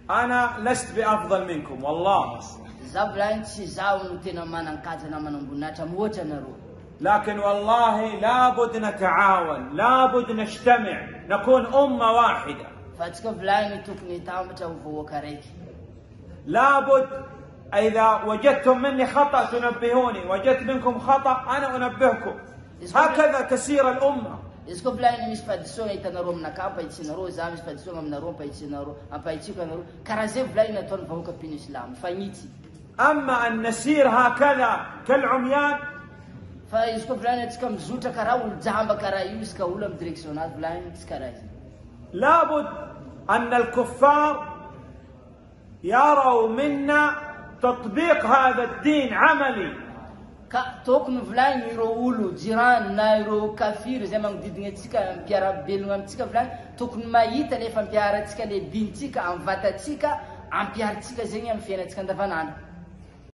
أنا لست بأفضل منكم والله. لكن والله لابد نتعاون، لابد نجتمع، نكون أمة واحدة. لابد إذا وجدتم مني خطأ تنبهوني، وجدت منكم خطأ أنا أنبهكم. هكذا تسير الأمة. أما أن نسير هكذا كالعميان لابد أن الكفار يروا منا تطبيق هذا الدين عملي. تكون فلان يروولو جيران نايرو كافير زي ما ديدني تيكا امبيارا بيلغام تيكا فلان تكون ما يتلي فامبيارا تيكا لي بنتيكا ام فاتا تيكا امبيار تيكا زي ام فينا تيكا دفنان